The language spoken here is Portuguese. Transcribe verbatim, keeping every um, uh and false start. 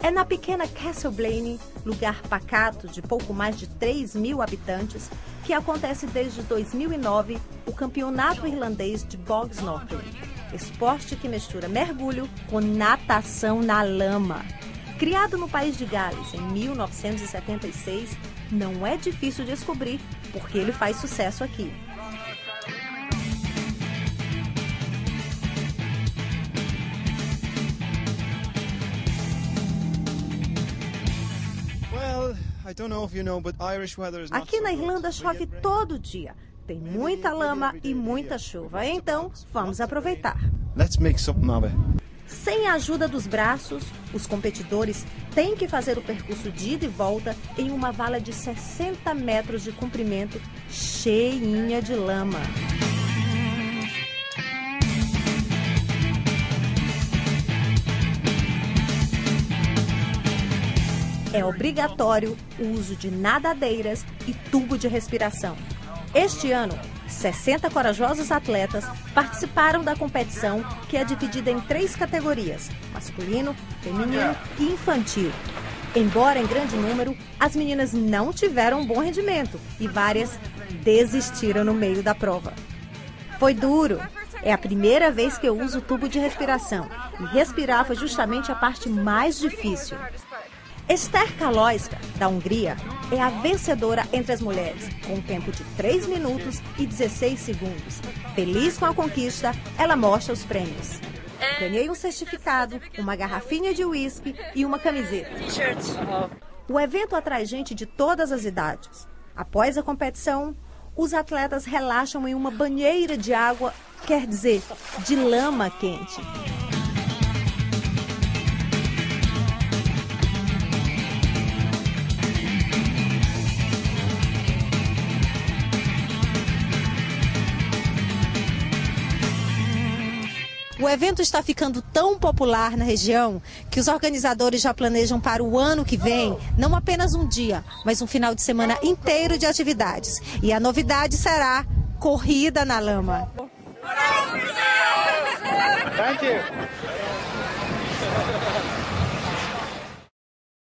É na pequena Castleblayney, lugar pacato de pouco mais de três mil habitantes, que acontece desde dois mil e nove o Campeonato Irlandês de Bog Snorkeling, esporte que mistura mergulho com natação na lama. Criado no país de Gales em mil novecentos e setenta e seis, não é difícil descobrir porque ele faz sucesso aqui. Aqui na Irlanda chove todo dia. Tem muita lama e muita chuva, então vamos aproveitar. Sem a ajuda dos braços, os competidores têm que fazer o percurso de ida e volta em uma vala de sessenta metros de comprimento, cheinha de lama. É obrigatório o uso de nadadeiras e tubo de respiração. Este ano, sessenta corajosos atletas participaram da competição, que é dividida em três categorias: masculino, feminino e infantil. Embora em grande número, as meninas não tiveram um bom rendimento e várias desistiram no meio da prova. Foi duro. É a primeira vez que eu uso o tubo de respiração e respirar foi justamente a parte mais difícil. Ester Kalojska, da Hungria, é a vencedora entre as mulheres, com um tempo de três minutos e dezesseis segundos. Feliz com a conquista, ela mostra os prêmios. Ganhei um certificado, uma garrafinha de uísque e uma camiseta. O evento atrai gente de todas as idades. Após a competição, os atletas relaxam em uma banheira de água, quer dizer, de lama quente. O evento está ficando tão popular na região que os organizadores já planejam para o ano que vem não apenas um dia, mas um final de semana inteiro de atividades. E a novidade será corrida na lama. Thank you.